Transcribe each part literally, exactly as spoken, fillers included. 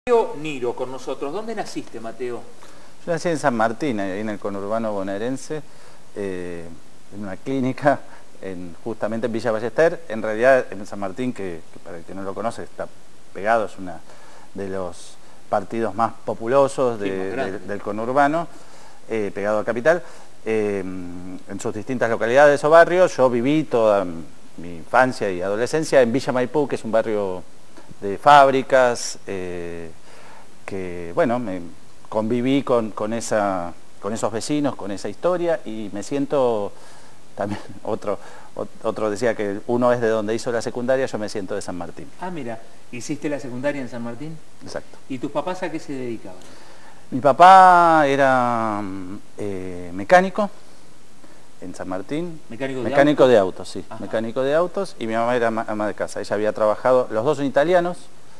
Mateo Niro con nosotros. ¿Dónde naciste, Mateo? Yo nací en San Martín, ahí en el conurbano bonaerense, eh, en una clínica, en, justamente en Villa Ballester. En realidad, en San Martín, que, que para el que no lo conoce, está pegado, es uno de los partidos más populosos de, sí, más de, del conurbano, eh, pegado a Capital. Eh, en sus distintas localidades o barrios, yo viví toda mi infancia y adolescencia en Villa Maipú, que es un barrio de fábricas, eh, que bueno, me conviví con, con, esa, con esos vecinos, con esa historia, y me siento también, otro, otro decía que uno es de donde hizo la secundaria, yo me siento de San Martín. Ah, mira, ¿hiciste la secundaria en San Martín? Exacto. ¿Y tus papás a qué se dedicaban? Mi papá era eh, mecánico en San Martín. ¿Mecánico de mecánico autos? de autos, sí. Ajá. Mecánico de autos, y mi mamá era ama de casa. Ella había trabajado, los dos son italianos,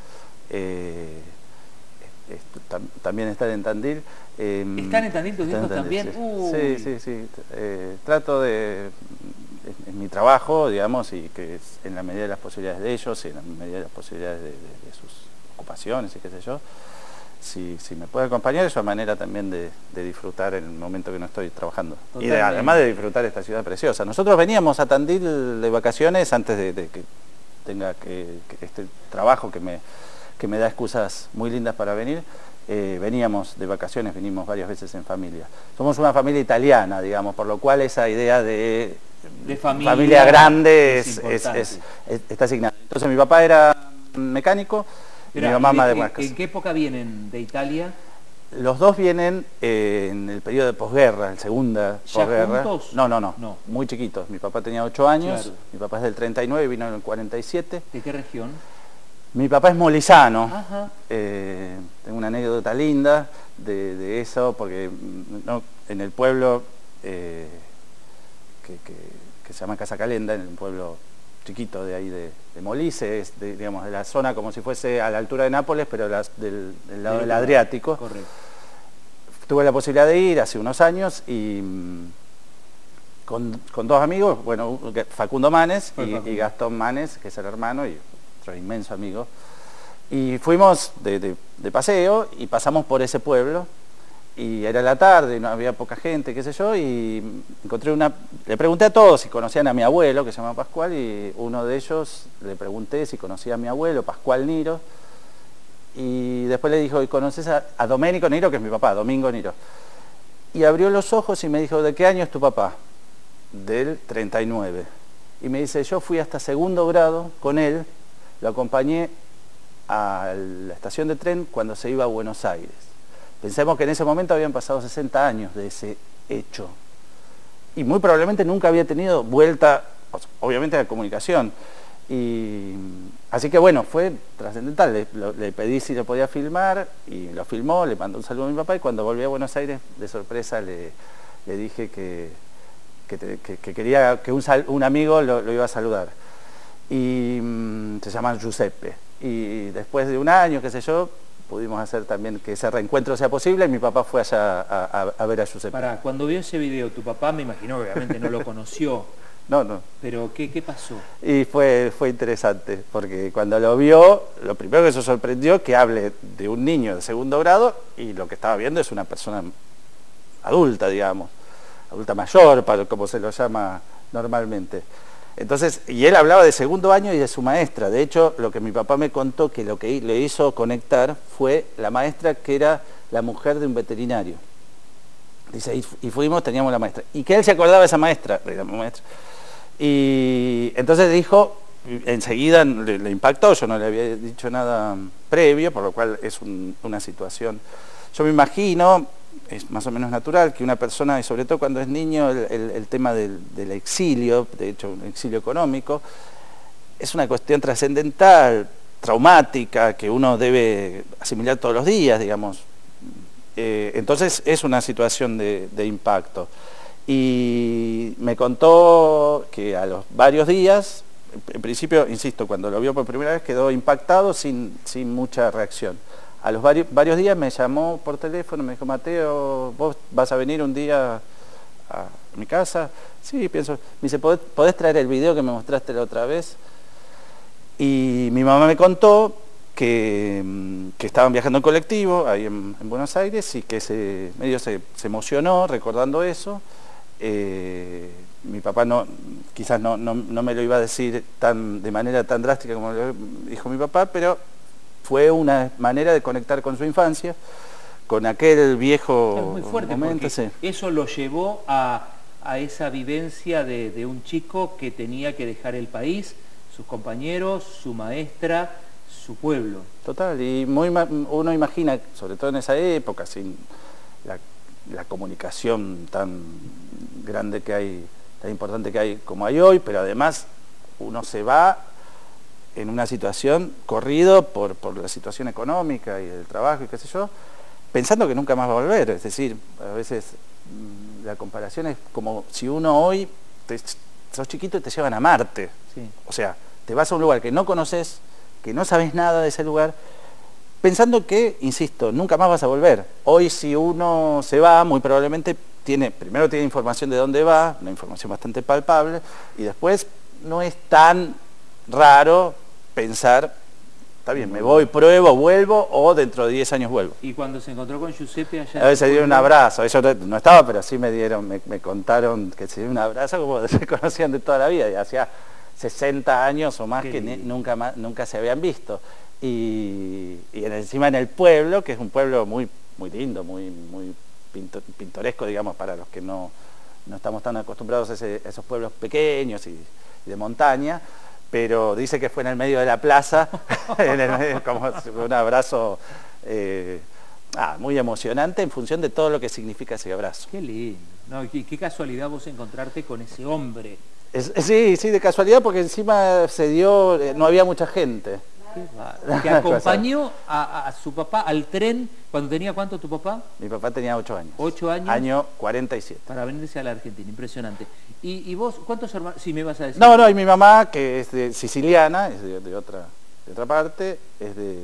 eh, tam también están en Tandil. Eh, ¿Están en Tandil tus hijos también? Sí, Uy. sí, sí. sí. Eh, trato de, en mi trabajo, digamos, y que es en la medida de las posibilidades de ellos, y en la medida de las posibilidades de, de, de sus ocupaciones y qué sé yo, Si, si me puede acompañar, es una manera también de, de disfrutar en el momento que no estoy trabajando. Totalmente. Y de, además de disfrutar esta ciudad preciosa. Nosotros veníamos a Tandil de vacaciones antes de, de que tenga que, que este trabajo que me, que me da excusas muy lindas para venir. Eh, veníamos de vacaciones, venimos varias veces en familia. Somos una familia italiana, digamos, por lo cual esa idea de, de familia, familia grande es, es, es, es, es, está asignada. Entonces mi papá era mecánico. Pero, mi mamá de, de, de ¿En qué época vienen de Italia? Los dos vienen eh, en el periodo de posguerra, en segunda posguerra. ¿Juntos? No, no, no, no, muy chiquitos. Mi papá tenía ocho años, claro. Mi papá es del treinta y nueve, vino en el cuarenta y siete. ¿De qué región? Mi papá es molizano. Ajá. Eh, tengo una anécdota linda de, de eso, porque no, en el pueblo eh, que, que, que se llama Casa Calenda, en el pueblo chiquito de ahí de, de Molise, es de, digamos, de la zona como si fuese a la altura de Nápoles, pero las, del, del lado del Adriático. Correcto. Tuve la posibilidad de ir hace unos años y con, con dos amigos, bueno, Facundo Manes y, y Gastón Manes, que es el hermano y otro inmenso amigo, y fuimos de, de, de paseo y pasamos por ese pueblo. Y era la tarde, no había poca gente, qué sé yo, y encontré una... Le pregunté a todos si conocían a mi abuelo, que se llama Pascual, y uno de ellos le pregunté si conocía a mi abuelo, Pascual Niro, y después le dijo, ¿y conoces a, a Domenico Niro, que es mi papá, Domingo Niro? Y abrió los ojos y me dijo, ¿de qué año es tu papá? Del treinta y nueve. Y me dice, yo fui hasta segundo grado con él, lo acompañé a la estación de tren cuando se iba a Buenos Aires. Pensemos que en ese momento habían pasado sesenta años de ese hecho. Y muy probablemente nunca había tenido vuelta, obviamente, a la comunicación. Y, así que bueno, fue trascendental. Le, le pedí si lo podía filmar y lo filmó, le mandó un saludo a mi papá y cuando volví a Buenos Aires, de sorpresa, le, le dije que, que, te, que, que quería que un, sal, un amigo lo, lo iba a saludar. Y um, se llama Giuseppe. Y después de un año, qué sé yo, pudimos hacer también que ese reencuentro sea posible y mi papá fue allá a, a, a ver a Giuseppe. Para, cuando vio ese video, tu papá me imagino que obviamente no lo conoció. No, no. Pero, ¿qué, qué pasó? Y fue, fue interesante, porque cuando lo vio, lo primero que se sorprendió que hable de un niño de segundo grado y lo que estaba viendo es una persona adulta, digamos, adulta mayor, para, como se lo llama normalmente. Entonces, y él hablaba de segundo año y de su maestra. De hecho, lo que mi papá me contó que lo que le hizo conectar fue la maestra que era la mujer de un veterinario. Dice, y, y fuimos, teníamos la maestra. Y que él se acordaba de esa maestra. maestra. Y entonces dijo, enseguida le, le impactó, yo no le había dicho nada previo, por lo cual es un, una situación. Yo me imagino, es más o menos natural que una persona, y sobre todo cuando es niño, el, el, el tema del, del exilio, de hecho un exilio económico, es una cuestión trascendental, traumática, que uno debe asimilar todos los días, digamos. Eh, entonces es una situación de, de impacto. Y me contó que a los varios días, en principio, insisto, cuando lo vio por primera vez quedó impactado sin, sin mucha reacción. A los varios, varios días me llamó por teléfono, me dijo, Mateo, ¿vos vas a venir un día a mi casa? Sí, pienso. Me dice, ¿podés, ¿podés traer el video que me mostraste la otra vez? Y mi mamá me contó que, que estaban viajando en colectivo ahí en, en Buenos Aires y que se, medio se, se emocionó recordando eso. Eh, mi papá no, quizás no, no, no me lo iba a decir tan, de manera tan drástica como lo dijo mi papá, pero fue una manera de conectar con su infancia, con aquel viejo es muy fuerte momento. Sí. Eso lo llevó a, a esa vivencia de, de un chico que tenía que dejar el país, sus compañeros, su maestra, su pueblo. Total, y muy, uno imagina, sobre todo en esa época, sin la, la comunicación tan grande que hay, tan importante que hay como hay hoy, pero además uno se va en una situación corrido por, por la situación económica y el trabajo y qué sé yo, pensando que nunca más va a volver. Es decir, a veces mmm, la comparación es como si uno hoy, te, sos chiquito y te llevan a Marte. Sí. O sea, te vas a un lugar que no conoces, que no sabes nada de ese lugar, pensando que, insisto, nunca más vas a volver. Hoy si uno se va, muy probablemente tiene, primero tiene información de dónde va, una información bastante palpable, y después no es tan raro pensar, está bien, me voy, pruebo, vuelvo, o dentro de diez años vuelvo. Y cuando se encontró con Giuseppe allá... A veces se dieron un abrazo, ellos no estaba, pero sí me dieron, me, me contaron que se dieron un abrazo como se conocían de toda la vida, y hacía sesenta años o más Qué que ni, nunca, más, nunca se habían visto. Y, y encima en el pueblo, que es un pueblo muy, muy lindo, muy, muy pinto, pintoresco, digamos, para los que no, no estamos tan acostumbrados a, ese, a esos pueblos pequeños y, y de montaña, pero dice que fue en el medio de la plaza, en el medio, como un abrazo eh, ah, muy emocionante en función de todo lo que significa ese abrazo. Qué lindo. No, qué, qué casualidad vos encontrarte con ese hombre. Es, sí, sí, de casualidad, porque encima se dio, no había mucha gente. Que acompañó a, a su papá al tren cuando tenía ¿cuánto tu papá? Mi papá tenía ocho años. ¿Ocho años? Año cuarenta y siete. Para venirse a la Argentina, impresionante. ¿Y, y vos cuántos hermanos? Sí, me vas a decir. No, no, y mi mamá, que es de siciliana, es de, de, otra, de otra parte, es de,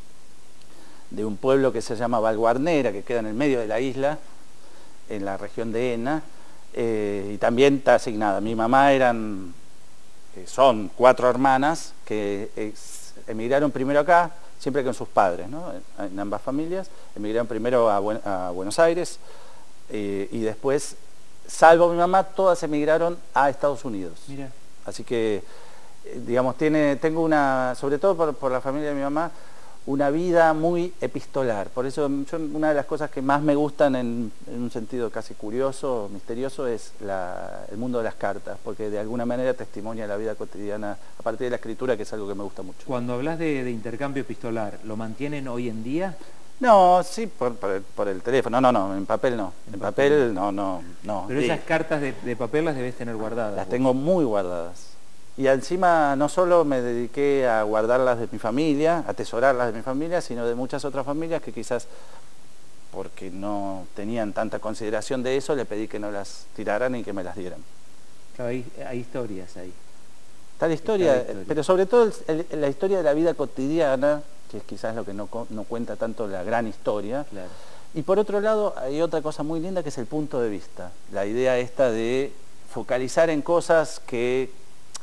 de un pueblo que se llama Valguarnera, que queda en el medio de la isla, en la región de Ena, eh, y también está asignada. Mi mamá eran, eh, son cuatro hermanas que eh, emigraron primero acá, siempre con sus padres, ¿no? En ambas familias, emigraron primero a, Buen, a Buenos Aires eh, y después, salvo mi mamá, todas emigraron a Estados Unidos. Mira. Así que, eh, digamos, tiene, tengo una, sobre todo por, por la familia de mi mamá, una vida muy epistolar. Por eso yo, una de las cosas que más me gustan en, en un sentido casi curioso, misterioso, es la, el mundo de las cartas, porque de alguna manera testimonia la vida cotidiana a partir de la escritura, que es algo que me gusta mucho. Cuando hablas de, de intercambio epistolar, ¿lo mantienen hoy en día? No, sí, por, por, el, por el teléfono. No, no, no, en papel no. En, en papel, papel no, no, no. Pero sí. Esas cartas de, de papel las debes tener guardadas. Las vos. tengo muy guardadas. Y encima no solo me dediqué a guardarlas de mi familia, a atesorarlas de mi familia, sino de muchas otras familias que quizás, porque no tenían tanta consideración de eso, le pedí que no las tiraran y que me las dieran. Claro, hay, hay historias ahí. Está la historia, Está la historia. Pero sobre todo el, el, la historia de la vida cotidiana, que es quizás lo que no, no cuenta tanto la gran historia. Claro. Y por otro lado hay otra cosa muy linda que es el punto de vista. La idea esta de focalizar en cosas que...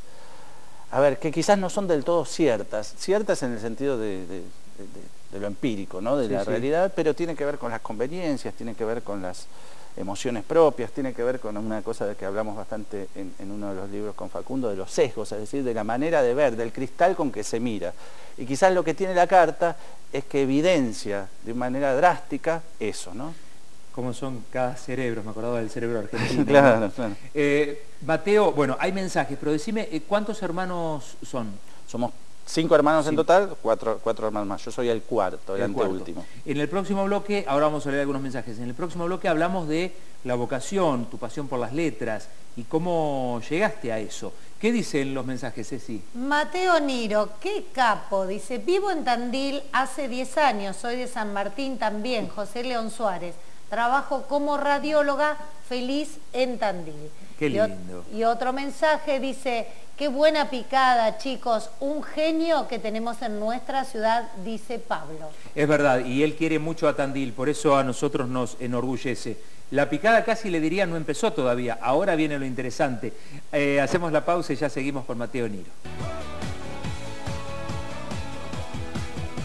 A ver, que quizás no son del todo ciertas, ciertas en el sentido de, de, de, de lo empírico, ¿no? De sí, la sí. realidad, pero tiene que ver con las conveniencias, tiene que ver con las emociones propias, tiene que ver con una cosa de que hablamos bastante en, en uno de los libros con Facundo, de los sesgos, es decir, de la manera de ver, del cristal con que se mira. Y quizás lo que tiene la carta es que evidencia de manera drástica eso, ¿no? Como son cada cerebro, me acordaba del cerebro argentino. Claro, ¿no? claro. Eh, Mateo, bueno, hay mensajes, pero decime, ¿cuántos hermanos son? Somos cinco hermanos sí. en total, cuatro, cuatro hermanos más. Yo soy el cuarto, el, el anteúltimo. En el próximo bloque, ahora vamos a leer algunos mensajes, en el próximo bloque hablamos de la vocación, tu pasión por las letras y cómo llegaste a eso. ¿Qué dicen los mensajes, Ceci? Mateo Niro, qué capo, dice, vivo en Tandil hace diez años, soy de San Martín también, José León Suárez. Trabajo como radióloga, feliz en Tandil. Qué lindo. Y, y otro mensaje dice, qué buena picada, chicos, un genio que tenemos en nuestra ciudad, dice Pablo. Es verdad, y él quiere mucho a Tandil, por eso a nosotros nos enorgullece. La picada casi le diría no empezó todavía, ahora viene lo interesante. Eh, hacemos la pausa y ya seguimos con Mateo Niro.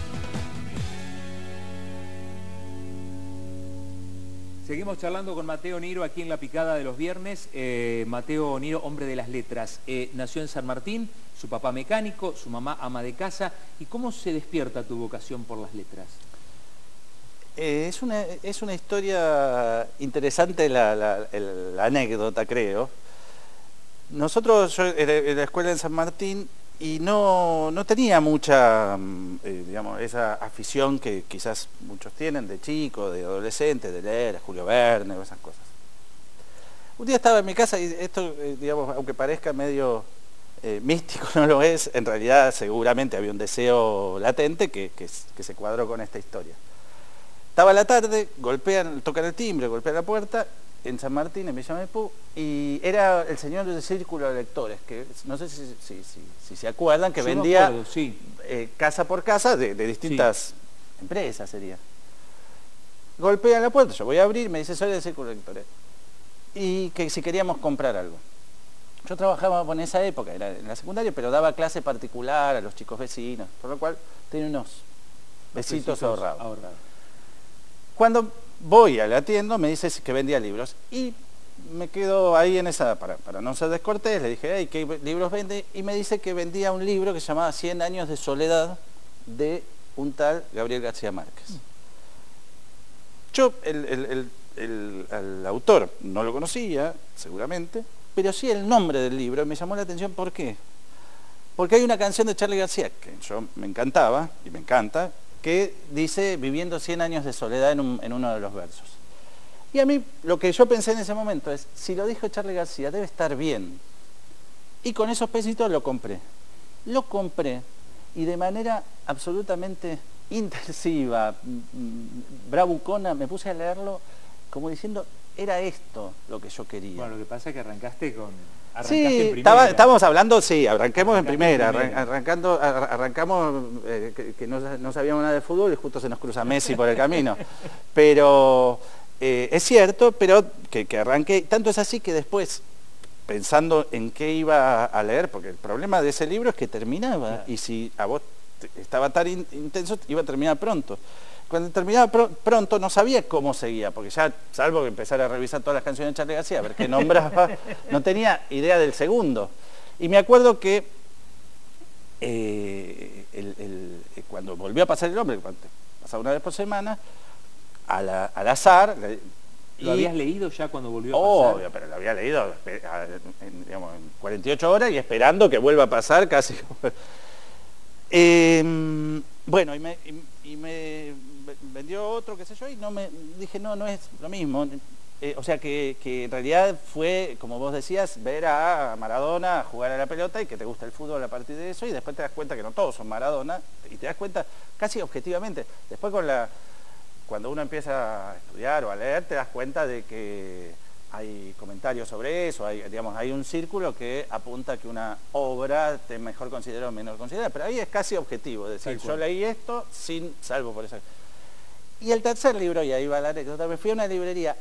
Seguimos charlando con Mateo Niro aquí en La Picada de los viernes. Eh, Mateo Niro, hombre de las letras. Eh, nació en San Martín, su papá mecánico, su mamá ama de casa. ¿Y cómo se despierta tu vocación por las letras? Eh, es, una, es una historia interesante la, la, el, la anécdota, creo. Nosotros, yo era en la escuela en San Martín y no, no tenía mucha, eh, digamos, esa afición que quizás muchos tienen de chico, de adolescente, de leer, Julio Verne o esas cosas. Un día estaba en mi casa y esto, eh, digamos, aunque parezca medio eh, místico, no lo es, en realidad seguramente había un deseo latente que, que, que se cuadró con esta historia. Estaba la tarde, golpean, tocan el timbre, golpean la puerta, en San Martín, en Villa Maipú, y era el señor del Círculo de Lectores, que no sé si, si, si, si se acuerdan, que Yo vendía acuerdo, sí. eh, casa por casa de, de distintas sí. empresas, sería. Golpea la puerta, yo voy a abrir, me dice, soy del Círculo de Lectores, y que si queríamos comprar algo. Yo trabajaba en esa época, era en la secundaria, pero daba clase particular a los chicos vecinos, por lo cual tenía unos besitos, besitos ahorrados. ahorrados. Cuando voy a la tienda, me dice que vendía libros y me quedo ahí en esa, para, para no ser descortés, le dije, hey, ¿qué libros vende? Y me dice que vendía un libro que se llamaba Cien años de soledad de un tal Gabriel García Márquez. Yo, el, el, el, el, el autor, no lo conocía, seguramente, pero sí el nombre del libro me llamó la atención. ¿Por qué? Porque hay una canción de Charly García que yo me encantaba y me encanta, que dice viviendo cien años de soledad en, un, en uno de los versos. Y a mí lo que yo pensé en ese momento es, si lo dijo Charly García, debe estar bien. Y con esos pesitos lo compré. Lo compré y de manera absolutamente intensiva, bravucona, me puse a leerlo como diciendo, era esto lo que yo quería. Bueno, lo que pasa es que arrancaste con... Sí, estaba, estábamos hablando, sí, arranquemos en primera, en primera. Arrancando, arrancamos eh, que, que no, no sabíamos nada de fútbol y justo se nos cruza Messi por el camino. Pero eh, es cierto, pero que, que arranqué, tanto es así que después, pensando en qué iba a leer, porque el problema de ese libro es que terminaba, claro. Y si a vos te, estaba tan in, intenso, iba a terminar pronto. Cuando terminaba pr pronto no sabía cómo seguía, porque ya, salvo que empezara a revisar todas las canciones de Charly García, a ver qué nombraba, no tenía idea del segundo. Y me acuerdo que eh, el, el, cuando volvió a pasar el nombre, pasaba una vez por semana, a la, al azar... ¿Lo y, habías leído ya cuando volvió a pasar? Obvio, pero lo había leído en, digamos, en cuarenta y ocho horas y esperando que vuelva a pasar casi... eh, bueno, y me... Y, y me vendió otro, qué sé yo, y no me dije, no, no es lo mismo. Eh, o sea que, que en realidad fue, como vos decías, ver a Maradona jugar a la pelota y que te gusta el fútbol a partir de eso, y después te das cuenta que no todos son Maradona, y te das cuenta casi objetivamente. Después con la, cuando uno empieza a estudiar o a leer, te das cuenta de que hay comentarios sobre eso, hay, digamos, hay un círculo que apunta que una obra te mejor considera o menor considera, pero ahí es casi objetivo, es decir, yo leí esto sin, salvo por eso. Y el tercer libro, y ahí va la anécdota, me fui a una librería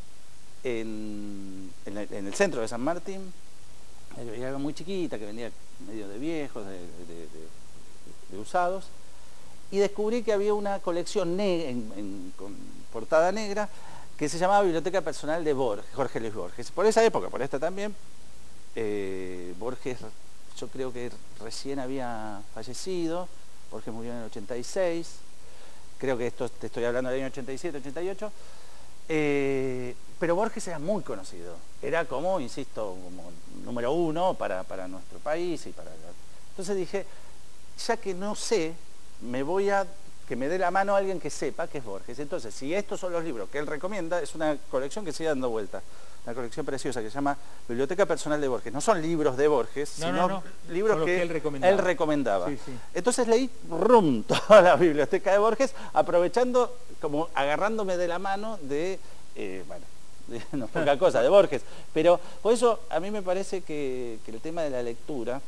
en, en, el, en el centro de San Martín, era algo muy chiquita, que vendía medio de viejos, de, de, de, de usados, y descubrí que había una colección negra, en, en, con portada negra, que se llamaba Biblioteca Personal de Borges, Jorge Luis Borges. Por esa época, por esta también, eh, Borges, yo creo que recién había fallecido, Borges murió en el ochenta y seis, creo que esto te estoy hablando del año ochenta y siete, ochenta y ocho, eh, pero Borges era muy conocido, era como, insisto, como número uno para, para nuestro país y para... Entonces dije, ya que no sé, me voy a... que me dé la mano a alguien que sepa que es Borges. Entonces, si estos son los libros que él recomienda, es una colección que sigue dando vueltas, una colección preciosa que se llama Biblioteca Personal de Borges. No son libros de Borges, no, sino no, no. libros que, que él recomendaba. Él recomendaba. Sí, sí. Entonces leí rum toda la biblioteca de Borges, aprovechando, como agarrándome de la mano de, eh, bueno, de, no poca cosa, de Borges. Pero por eso a mí me parece que, que el tema de la lectura,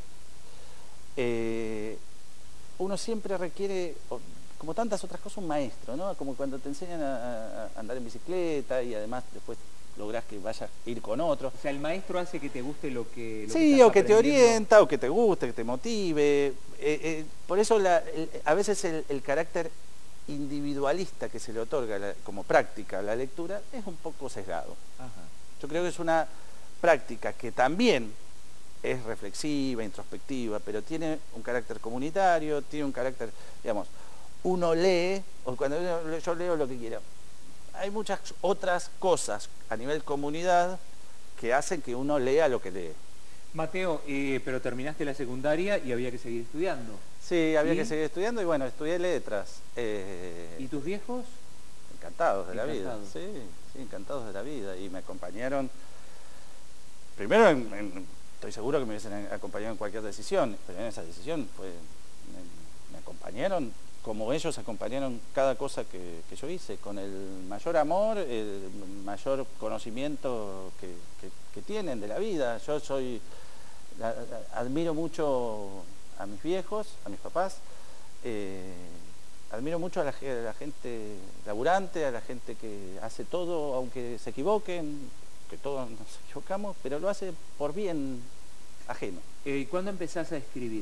eh, uno siempre requiere... como tantas otras cosas, un maestro, ¿no? Como cuando te enseñan a, a andar en bicicleta y además después lográs que vayas a ir con otro. O sea, el maestro hace que te guste lo que... Lo sí, que o que te orienta, o que te guste, que te motive. Eh, eh, por eso la, el, a veces el, el carácter individualista que se le otorga la, como práctica a la lectura es un poco sesgado. Ajá. Yo creo que es una práctica que también es reflexiva, introspectiva, pero tiene un carácter comunitario, tiene un carácter, digamos, uno lee, o cuando yo leo lo que quiero. Hay muchas otras cosas a nivel comunidad que hacen que uno lea lo que lee. Mateo, eh, pero terminaste la secundaria y había que seguir estudiando. Sí, había ¿Y? que seguir estudiando y bueno, estudié letras. Eh, ¿Y tus viejos? Encantados de la vida, sí, sí, encantados de la vida. Y me acompañaron, primero, en, en, estoy seguro que me hubiesen acompañado en cualquier decisión, pero en esa decisión fue, me, me acompañaron como ellos acompañaron cada cosa que, que yo hice, con el mayor amor, el mayor conocimiento que, que, que tienen de la vida. Yo soy, la, la, admiro mucho a mis viejos, a mis papás, eh, admiro mucho a la, a la gente laburante, a la gente que hace todo, aunque se equivoquen, que todos nos equivocamos, pero lo hace por bien ajeno. ¿Y eh, cuándo empezás a escribir?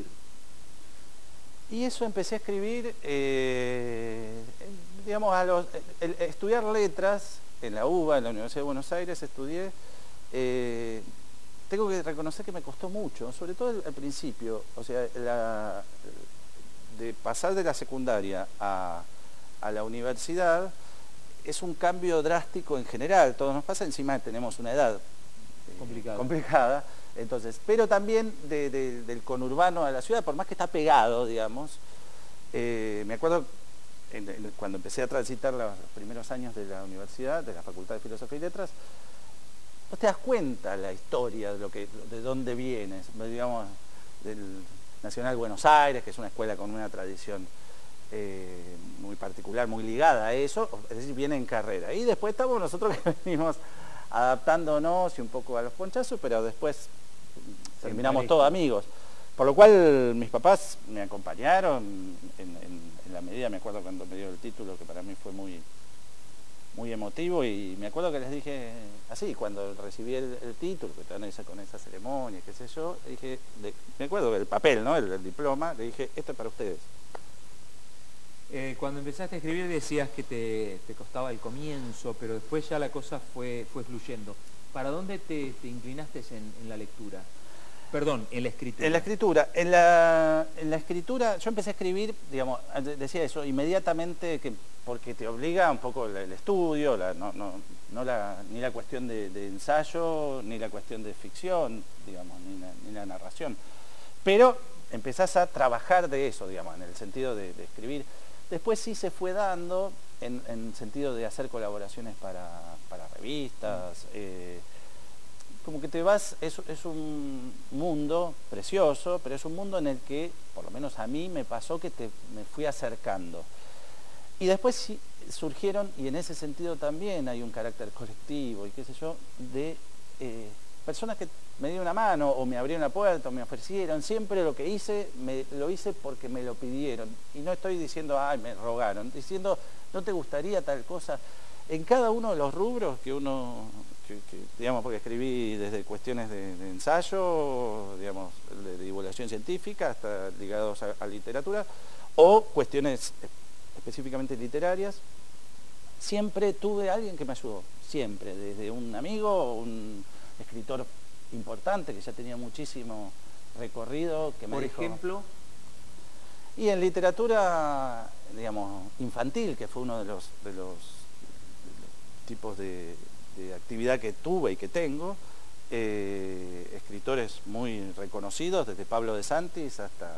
Y eso empecé a escribir, eh, digamos, a los, el, el, estudiar letras en la U B A, en la Universidad de Buenos Aires, estudié. Eh, tengo que reconocer que me costó mucho, sobre todo al, al principio, o sea, la, de pasar de la secundaria a, a la universidad es un cambio drástico en general, todo nos pasa, encima tenemos una edad eh, complicada. complicada. Entonces, pero también de, de, del conurbano a la ciudad, por más que está pegado, digamos, eh, me acuerdo en, en, cuando empecé a transitar los primeros años de la universidad, de la Facultad de Filosofía y Letras, vos te das cuenta la historia de, lo que, de dónde vienes, digamos, del Nacional Buenos Aires, que es una escuela con una tradición eh, muy particular, muy ligada a eso, es decir, viene en carrera. Y después estamos nosotros que venimos adaptándonos y un poco a los ponchazos, pero después terminamos todos amigos. Por lo cual mis papás me acompañaron en, en, en la medida, me acuerdo cuando me dio el título, que para mí fue muy, muy emotivo, y me acuerdo que les dije así, cuando recibí el, el título, que estaban esa, con esa ceremonia, qué sé yo, dije, de, me acuerdo del papel, ¿no? el, el diploma, le dije, esto es para ustedes. Eh, cuando empezaste a escribir decías que te, te costaba el comienzo, pero después ya la cosa fue, fue fluyendo. ¿Para dónde te, te inclinaste en, en la lectura? Perdón, en la escritura. En la escritura. En la, en la escritura, yo empecé a escribir, digamos, decía eso, inmediatamente, que porque te obliga un poco el, el estudio, la, no, no, no la, ni la cuestión de, de ensayo, ni la cuestión de ficción, digamos, ni la, ni la narración. Pero empezás a trabajar de eso, digamos, en el sentido de, de escribir. Después sí se fue dando en, en sentido de hacer colaboraciones para, para revistas, eh, como que te vas, es, es un mundo precioso, pero es un mundo en el que, por lo menos a mí me pasó que te, me fui acercando. Y después sí, surgieron, y en ese sentido también hay un carácter colectivo y qué sé yo, de eh, personas que me dieron una mano o me abrieron la puerta o me ofrecieron. Siempre lo que hice, me, lo hice porque me lo pidieron. Y no estoy diciendo, ay, me rogaron, diciendo, ¿no te gustaría tal cosa? En cada uno de los rubros que uno, que, que, digamos, porque escribí desde cuestiones de, de ensayo, digamos, de, de divulgación científica, hasta ligados a, a literatura, o cuestiones específicamente literarias, siempre tuve a alguien que me ayudó, siempre, desde un amigo, un escritor importante que ya tenía muchísimo recorrido, que me Por dijo, ejemplo, y en literatura, digamos, infantil, que fue uno de los, de los, de los tipos de, de actividad que tuve y que tengo, eh, escritores muy reconocidos, desde Pablo de Santis hasta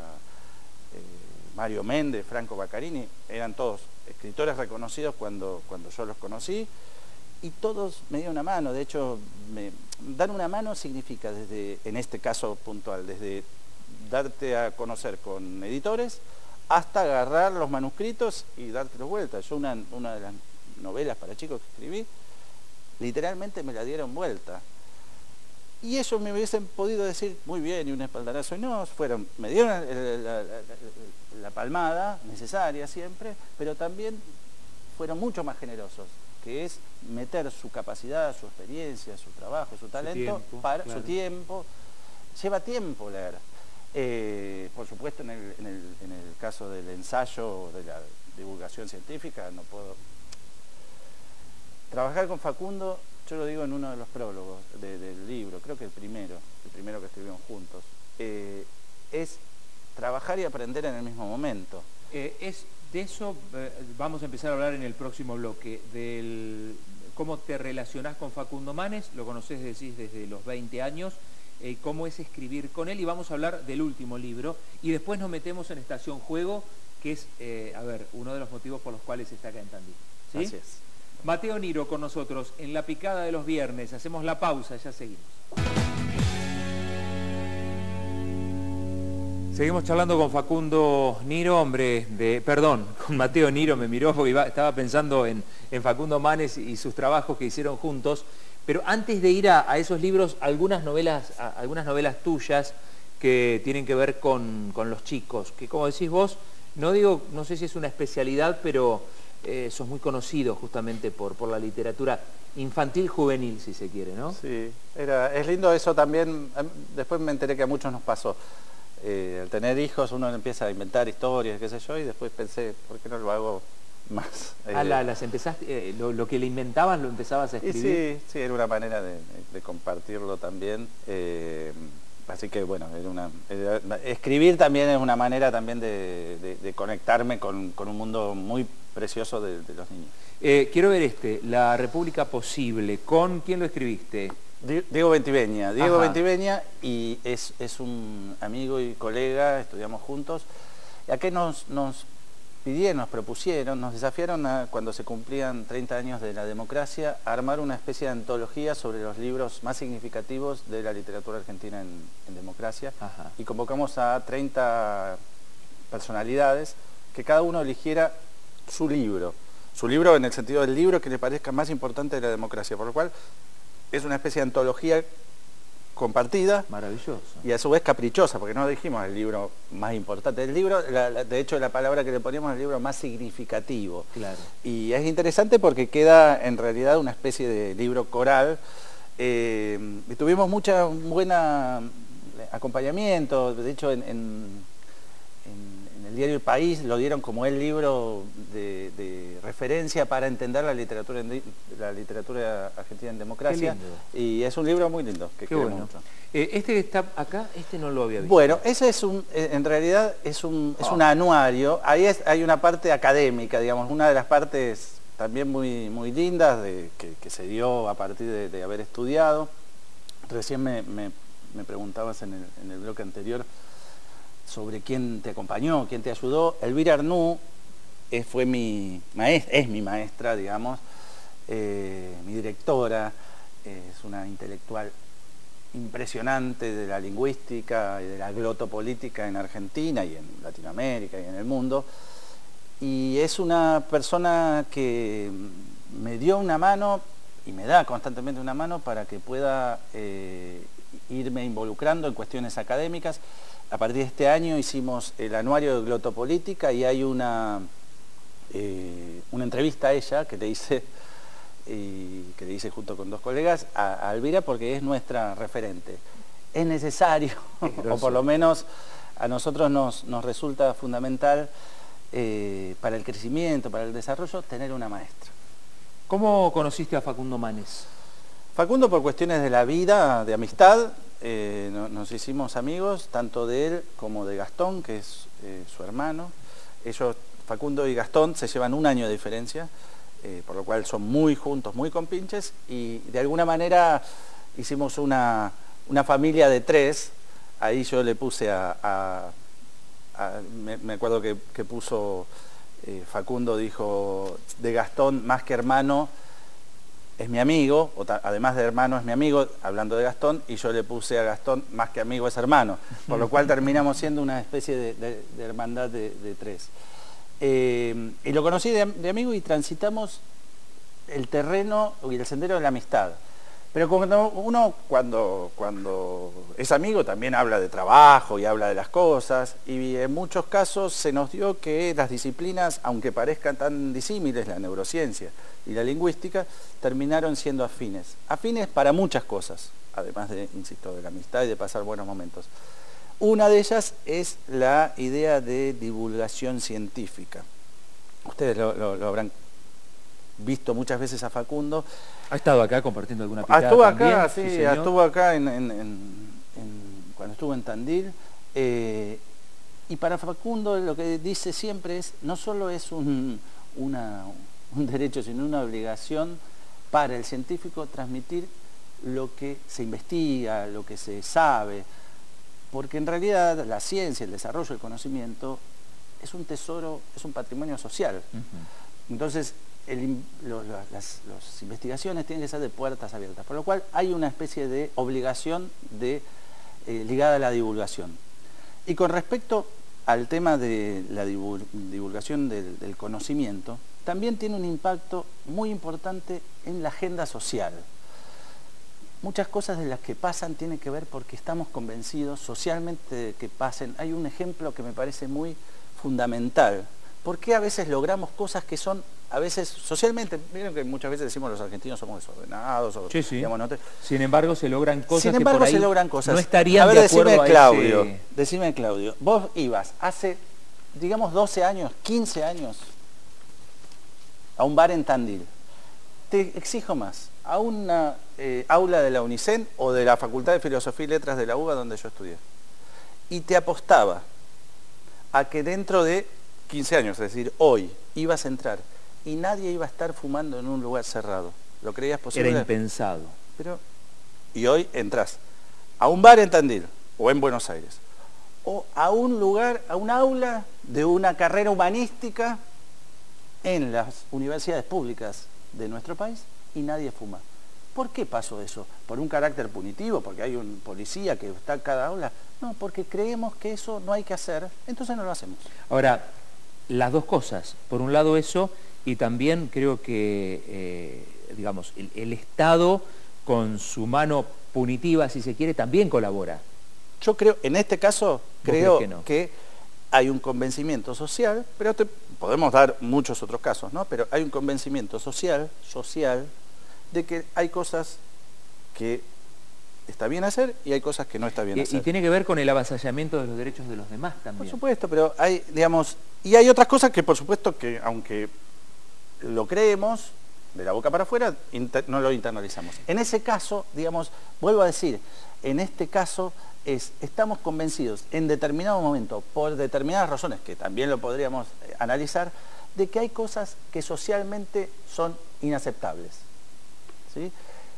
eh, Mario Méndez, Franco Baccarini, eran todos escritores reconocidos cuando, cuando yo los conocí, y todos me dieron una mano. De hecho, me, dar una mano significa, desde, en este caso puntual, desde darte a conocer con editores hasta agarrar los manuscritos y dártelos vuelta. Yo una, una de las novelas para chicos que escribí, literalmente me la dieron vuelta. Y ellos me hubiesen podido decir, muy bien, y un espaldarazo, y no, fueron, me dieron la, la, la, la palmada necesaria siempre, pero también fueron mucho más generosos, que es meter su capacidad, su experiencia, su trabajo, su talento, su tiempo, para claro. su tiempo. Lleva tiempo leer. Eh, por supuesto, en el, en, el, en el caso del ensayo, de la, divulgación científica, no puedo... Trabajar con Facundo, yo lo digo en uno de los prólogos de, del libro, creo que el primero, el primero que escribimos juntos, eh, es trabajar y aprender en el mismo momento. Eh, es de eso eh, vamos a empezar a hablar en el próximo bloque, del cómo te relacionás con Facundo Manes, lo conocés, decís, desde los veinte años, eh, cómo es escribir con él, y vamos a hablar del último libro, y después nos metemos en Estación Juego, que es, eh, a ver, uno de los motivos por los cuales está acá en Tandil. ¿Sí? Así es. Mateo Niro con nosotros en La Picada de los Viernes. Hacemos la pausa, ya seguimos. Seguimos charlando con Facundo Niro, hombre de... Perdón, con Mateo Niro, me miró porque iba, estaba pensando en, en Facundo Manes y sus trabajos que hicieron juntos. Pero antes de ir a, a esos libros, algunas novelas, a, algunas novelas tuyas que tienen que ver con, con los chicos, que como decís vos, no digo, no sé si es una especialidad, pero... Eh, sos muy conocido justamente por, por la literatura infantil juvenil, si se quiere, ¿no? Sí, era, es lindo eso también. Después me enteré que a muchos nos pasó. Eh, al tener hijos uno empieza a inventar historias, qué sé yo, y después pensé, ¿por qué no lo hago más? Ah, eh, la, las empezaste, eh, lo, lo que le inventabas lo empezabas a escribir. Sí, sí, era una manera de, de compartirlo también. Eh, así que bueno, era una, era, escribir también es una manera también de, de, de conectarme con, con un mundo muy precioso de, de los niños. Eh, quiero ver este, La República Posible. ¿Con quién lo escribiste? Diego Ventiveña. Diego Ajá. Ventiveña, y es, es un amigo y colega, estudiamos juntos. Y acá nos, nos pidieron, nos propusieron, nos desafiaron a, cuando se cumplían treinta años de la democracia, a armar una especie de antología sobre los libros más significativos de la literatura argentina en, en democracia. Ajá. Y convocamos a treinta personalidades que cada uno eligiera su libro, su libro en el sentido del libro que le parezca más importante de la democracia, por lo cual es una especie de antología compartida. Maravilloso. Y a su vez caprichosa, porque no dijimos el libro más importante del libro, la, la, de hecho la palabra que le poníamos es el libro más significativo. Claro. Y es interesante porque queda en realidad una especie de libro coral. Eh, y tuvimos mucha buena acompañamiento, de hecho en, en el diario El País lo dieron como el libro de, de referencia para entender la literatura en, la literatura argentina en democracia. Y es un libro muy lindo, que Qué bueno. mucho. Eh, este que está acá, este no lo había visto. Bueno, ese es un, en realidad es un, es oh. un anuario. Ahí es, hay una parte académica, digamos, una de las partes también muy, muy lindas de, que, que se dio a partir de, de haber estudiado. Recién me, me, me preguntabas en el, en el bloque anterior sobre quién te acompañó, quién te ayudó. Elvira Arnú eh, fue mi maestra, es mi maestra, digamos, eh, mi directora, eh, es una intelectual impresionante de la lingüística y de la glotopolítica en Argentina y en Latinoamérica y en el mundo. Y es una persona que me dio una mano y me da constantemente una mano para que pueda eh, irme involucrando en cuestiones académicas. A partir de este año hicimos el anuario de glotopolítica y hay una, eh, una entrevista a ella que le hice, y que le hice junto con dos colegas, a, a Elvira, porque es nuestra referente. Es necesario, o por lo menos a nosotros nos, nos resulta fundamental eh, para el crecimiento, para el desarrollo, tener una maestra. ¿Cómo conociste a Facundo Manes? Facundo por cuestiones de la vida, de amistad. Eh, no, nos hicimos amigos, tanto de él como de Gastón, que es eh, su hermano. Ellos, Facundo y Gastón, se llevan un año de diferencia, eh, por lo cual son muy juntos, muy compinches, y de alguna manera hicimos una, una familia de tres. Ahí yo le puse a... a, a me, me acuerdo que, que puso, eh, Facundo dijo, de Gastón, más que hermano, es mi amigo, o además de hermano es mi amigo, hablando de Gastón, y yo le puse a Gastón, más que amigo es hermano, por lo cual terminamos siendo una especie de, de, de hermandad de, de tres. Eh, y lo conocí de, de amigo y transitamos el terreno y el sendero de la amistad. Pero cuando uno cuando, cuando es amigo también habla de trabajo y habla de las cosas, y en muchos casos se nos dio que las disciplinas, aunque parezcan tan disímiles, la neurociencia y la lingüística, terminaron siendo afines. Afines para muchas cosas, además de, insisto, de la amistad y de pasar buenos momentos. Una de ellas es la idea de divulgación científica. ustedes lo, lo, lo habrán visto muchas veces a Facundo. ¿Ha estado acá compartiendo alguna picada Estuvo también? acá, sí, Sí, estuvo acá en, en, en, en, cuando estuvo en Tandil. Eh, y para Facundo lo que dice siempre es, no solo es un, una, un derecho, sino una obligación para el científico transmitir lo que se investiga, lo que se sabe, porque en realidad la ciencia, el desarrollo, el conocimiento es un tesoro, es un patrimonio social. Uh-huh. Entonces, el, lo, lo, las, las investigaciones tienen que ser de puertas abiertas, por lo cual hay una especie de obligación de, eh, ligada a la divulgación. Y con respecto al tema de la divulgación del, del conocimiento, también tiene un impacto muy importante en la agenda social. Muchas cosas de las que pasan tienen que ver porque estamos convencidos socialmente de que pasen. Hay un ejemplo que me parece muy fundamental. ¿Por qué a veces logramos cosas que son, a veces socialmente, miren que muchas veces decimos los argentinos somos desordenados, o, sí, sí. Digamos, no te... Sin embargo se logran cosas Sin embargo que por ahí se logran cosas. No estarían a ver, de acuerdo decime, a Claudio, ese... decime Claudio, vos ibas hace, digamos, doce años, quince años, a un bar en Tandil. Te exijo más, a una eh, aula de la UNICEN o de la Facultad de Filosofía y Letras de la U B A donde yo estudié. Y te apostaba a que dentro de quince años, es decir, hoy, ibas a entrar y nadie iba a estar fumando en un lugar cerrado. ¿Lo creías posible? Era impensado. Pero, y hoy entras a un bar en Tandil o en Buenos Aires, o a un lugar, a un aula de una carrera humanística en las universidades públicas de nuestro país y nadie fuma. ¿Por qué pasó eso? ¿Por un carácter punitivo? ¿Porque hay un policía que está en cada aula? No, porque creemos que eso no hay que hacer, entonces no lo hacemos. Ahora, las dos cosas. Por un lado eso, y también creo que, eh, digamos, el, el Estado con su mano punitiva, si se quiere, también colabora. Yo creo, en este caso, creo que, no? que hay un convencimiento social, pero te, podemos dar muchos otros casos, ¿no? Pero hay un convencimiento social, social, de que hay cosas que está bien hacer y hay cosas que no está bien y, hacer. Y tiene que ver con el avasallamiento de los derechos de los demás también. Por supuesto, pero hay, digamos, y hay otras cosas que por supuesto que, aunque lo creemos, de la boca para afuera, inter, no lo internalizamos. En ese caso, digamos, vuelvo a decir, en este caso es, estamos convencidos en determinado momento, por determinadas razones, que también lo podríamos eh, analizar, de que hay cosas que socialmente son inaceptables. ¿Sí?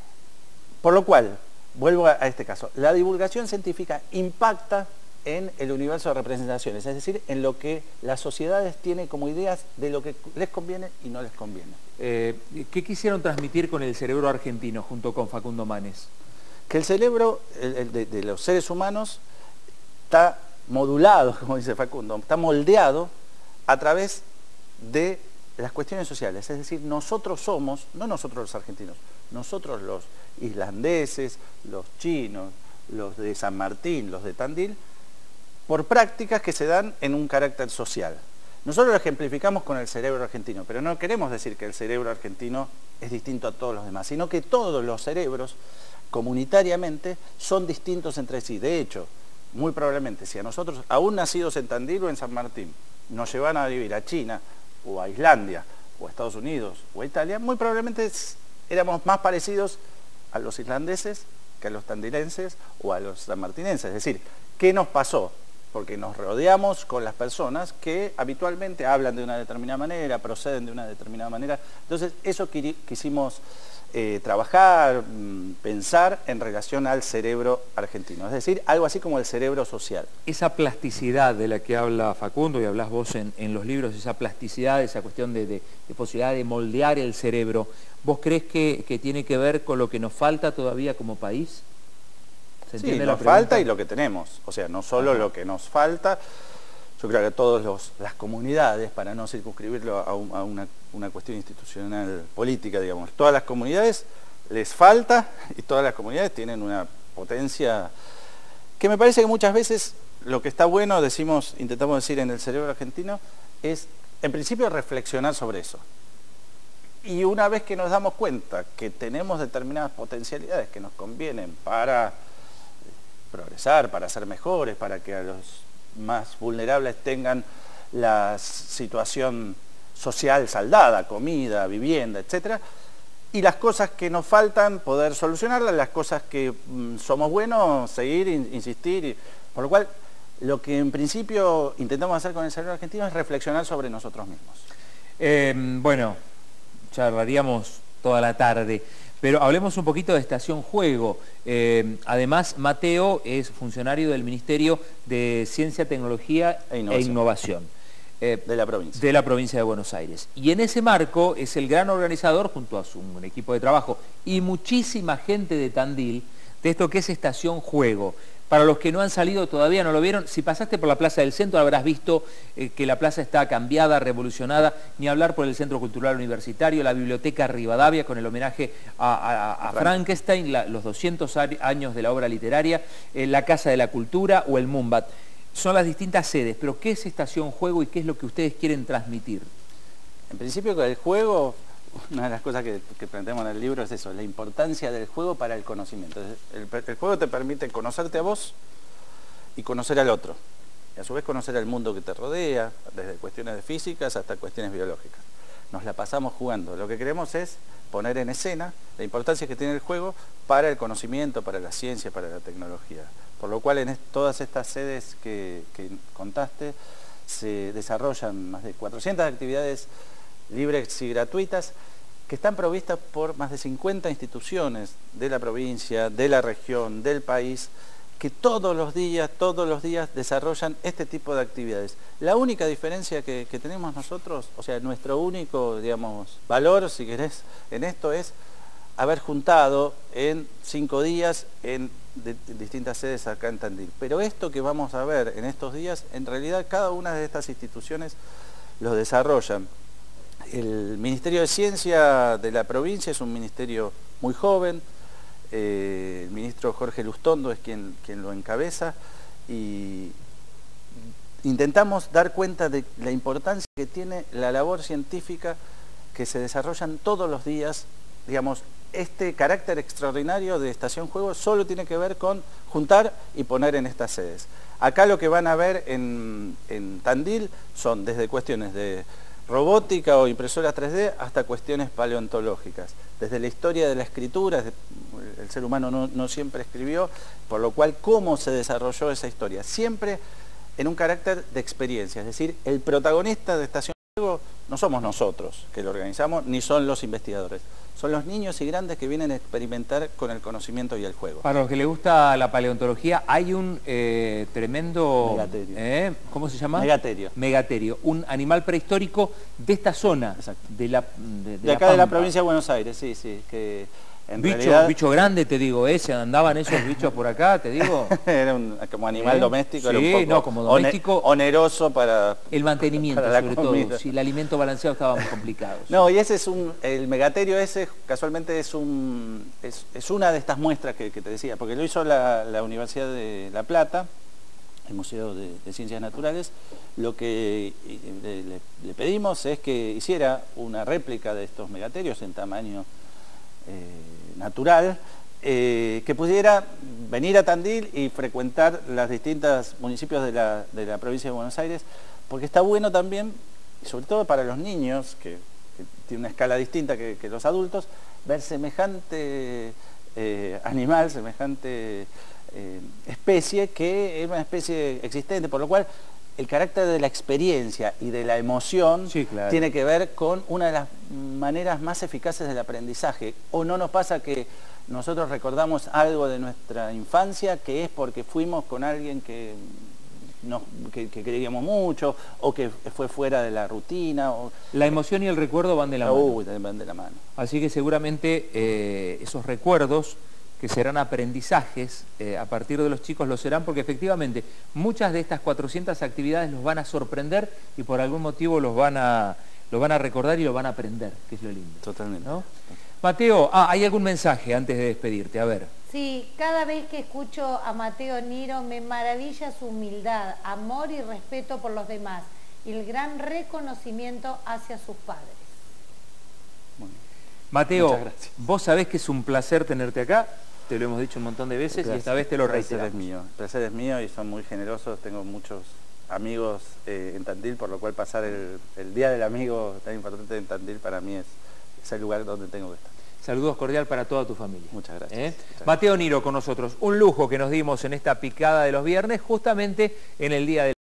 Por lo cual, vuelvo a, a este caso, la divulgación científica impacta en el universo de representaciones, es decir, en lo que las sociedades tienen como ideas de lo que les conviene y no les conviene. Eh, ¿Qué quisieron transmitir con el cerebro argentino junto con Facundo Manes? Que el cerebro el, el de, de los seres humanos está modulado, como dice Facundo, está moldeado a través de las cuestiones sociales, es decir, nosotros somos, no nosotros los argentinos, nosotros los islandeses, los chinos, los de San Martín, los de Tandil, por prácticas que se dan en un carácter social. Nosotros lo ejemplificamos con el cerebro argentino, pero no queremos decir que el cerebro argentino es distinto a todos los demás, sino que todos los cerebros comunitariamente son distintos entre sí. De hecho, muy probablemente, si a nosotros, aún nacidos en Tandil o en San Martín, nos llevan a vivir a China o a Islandia o a Estados Unidos o a Italia, muy probablemente éramos más parecidos a los islandeses que a los tandilenses o a los sanmartinenses. Es decir, ¿qué nos pasó? Porque nos rodeamos con las personas que habitualmente hablan de una determinada manera, proceden de una determinada manera. Entonces, eso quisimos eh, trabajar, pensar en relación al cerebro argentino. Es decir, algo así como el cerebro social. Esa plasticidad de la que habla Facundo y hablas vos en, en los libros, esa plasticidad, esa cuestión de, de, de posibilidad de moldear el cerebro, ¿vos crees que, que tiene que ver con lo que nos falta todavía como país? ¿Se sí, entiende nos la pregunta? falta y lo que tenemos. O sea, no solo Ajá. lo que nos falta, yo creo que todas las comunidades, para no circunscribirlo a, un, a una, una cuestión institucional política, digamos, todas las comunidades les falta y todas las comunidades tienen una potencia que me parece que muchas veces lo que está bueno, decimos, intentamos decir en el cerebro argentino, es en principio reflexionar sobre eso. Y una vez que nos damos cuenta que tenemos determinadas potencialidades que nos convienen para progresar, para ser mejores, para que a los más vulnerables tengan la situación social saldada, comida, vivienda, etcétera. Y las cosas que nos faltan, poder solucionarlas, las cosas que mm, somos buenos, seguir, in, insistir. Y, por lo cual, lo que en principio intentamos hacer con el Salón Argentino es reflexionar sobre nosotros mismos. Eh, bueno, charlaríamos toda la tarde, pero hablemos un poquito de Estación Juego. Eh, además, Mateo es funcionario del Ministerio de Ciencia, Tecnología e Innovación. E Innovación. Eh, de la provincia. De la provincia de Buenos Aires. Y en ese marco es el gran organizador, junto a su un equipo de trabajo y muchísima gente de Tandil, de esto que es Estación Juego. Para los que no han salido todavía, no lo vieron, si pasaste por la Plaza del Centro habrás visto eh, que la plaza está cambiada, revolucionada, ni hablar por el Centro Cultural Universitario, la Biblioteca Rivadavia con el homenaje a, a, a Frankenstein, la, los doscientos años de la obra literaria, eh, la Casa de la Cultura o el Mumbat. Son las distintas sedes, pero ¿qué es Estación Juego y qué es lo que ustedes quieren transmitir? En principio, con el juego, una de las cosas que, que planteamos en el libro es eso, la importancia del juego para el conocimiento. El, el juego te permite conocerte a vos y conocer al otro. Y a su vez conocer al mundo que te rodea, desde cuestiones de físicas hasta cuestiones biológicas. Nos la pasamos jugando. Lo que queremos es poner en escena la importancia que tiene el juego para el conocimiento, para la ciencia, para la tecnología. Por lo cual en est todas estas sedes que, que contaste se desarrollan más de cuatrocientas actividades libres y gratuitas que están provistas por más de cincuenta instituciones de la provincia, de la región, del país, que todos los días, todos los días desarrollan este tipo de actividades. La única diferencia que, que tenemos nosotros, o sea, nuestro único, digamos, valor, si querés, en esto es haber juntado en cinco días en de, de distintas sedes acá en Tandil. Pero esto que vamos a ver en estos días, en realidad cada una de estas instituciones lo desarrollan. El Ministerio de Ciencia de la provincia es un ministerio muy joven, eh, el ministro Jorge Lustondo es quien, quien lo encabeza y intentamos dar cuenta de la importancia que tiene la labor científica que se desarrollan todos los días. Digamos, este carácter extraordinario de Estación Juego solo tiene que ver con juntar y poner en estas sedes. Acá lo que van a ver en, en Tandil son desde cuestiones de robótica o impresora tres D hasta cuestiones paleontológicas. Desde la historia de la escritura, el ser humano no, no siempre escribió, por lo cual cómo se desarrolló esa historia. Siempre en un carácter de experiencia, es decir, el protagonista de Estación Juego no somos nosotros que lo organizamos, ni son los investigadores. Son los niños y grandes que vienen a experimentar con el conocimiento y el juego. Para los que les gusta la paleontología, hay un eh, tremendo... Megaterio. Eh, ¿Cómo se llama? Megaterio. Megaterio, un animal prehistórico de esta zona. Exacto. De, la, de, de, de acá la de la Pampa. provincia de Buenos Aires, sí, sí. Que en bicho, realidad... bicho grande, te digo, ¿eh? Se andaban esos bichos por acá, te digo. Era un, como animal ¿Eh? doméstico, Sí, era un poco no, como doméstico, oneroso para... El mantenimiento, para la sobre comida. todo. Si el alimento balanceado estaba muy complicado. No, y ese es un... El megaterio ese, casualmente, es un es, es una de estas muestras que, que te decía, porque lo hizo la, la Universidad de La Plata, el Museo de, de Ciencias Naturales. Lo que le, le, le pedimos es que hiciera una réplica de estos megaterios en tamaño eh, natural, eh, que pudiera venir a Tandil y frecuentar los distintos municipios de la, de la provincia de Buenos Aires, porque está bueno también, sobre todo para los niños, que, que tiene una escala distinta que, que los adultos, ver semejante eh, animal, semejante eh, especie, que es una especie existente, por lo cual el carácter de la experiencia y de la emoción sí, claro. tiene que ver con una de las maneras más eficaces del aprendizaje. ¿O no nos pasa que nosotros recordamos algo de nuestra infancia que es porque fuimos con alguien que, nos, que, que queríamos mucho o que fue fuera de la rutina? O... La emoción y el recuerdo van de la uh, mano. van de la mano. Así que seguramente eh, esos recuerdos que serán aprendizajes eh, a partir de los chicos lo serán, porque efectivamente muchas de estas cuatrocientas actividades los van a sorprender y por algún motivo los van a, los van a recordar y lo van a aprender, que es lo lindo. Totalmente. ¿No? Mateo, ah, ¿hay algún mensaje antes de despedirte? A ver. Sí, cada vez que escucho a Mateo Niro me maravilla su humildad, amor y respeto por los demás y el gran reconocimiento hacia sus padres. Bueno, Mateo, vos sabés que es un placer tenerte acá, te lo hemos dicho un montón de veces y esta vez te lo reiteramos. El placer es mío, el placer es mío y son muy generosos, tengo muchos amigos eh, en Tandil, por lo cual pasar el, el Día del Amigo tan importante en Tandil para mí es, es el lugar donde tengo que estar. Saludos cordial para toda tu familia. Muchas gracias. ¿Eh? Muchas Mateo Niro con nosotros. Un lujo que nos dimos en esta picada de los viernes, justamente en el día de